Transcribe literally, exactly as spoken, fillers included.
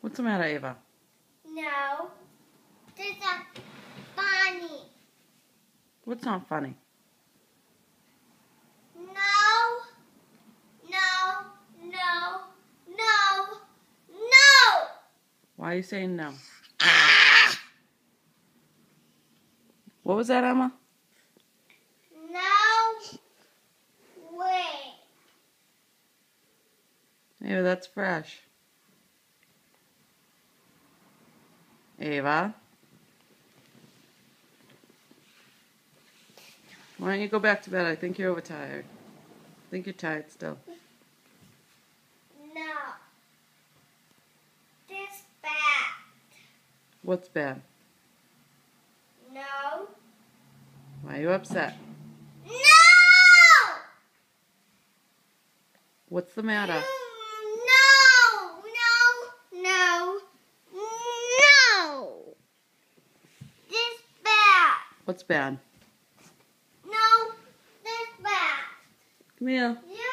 What's the matter, Ava? No. This is funny. What's not funny? No. No. No. No. No. Why are you saying no? What was that, Emma? No way. Ava, that's fresh. Ava? Why don't you go back to bed? I think you're overtired. I think you're tired still. No. This bad. What's bad? No. Why are you upset? No! What's the matter? No! No! No! No! This bad. What's bad? No, this bad. Come here. Yeah.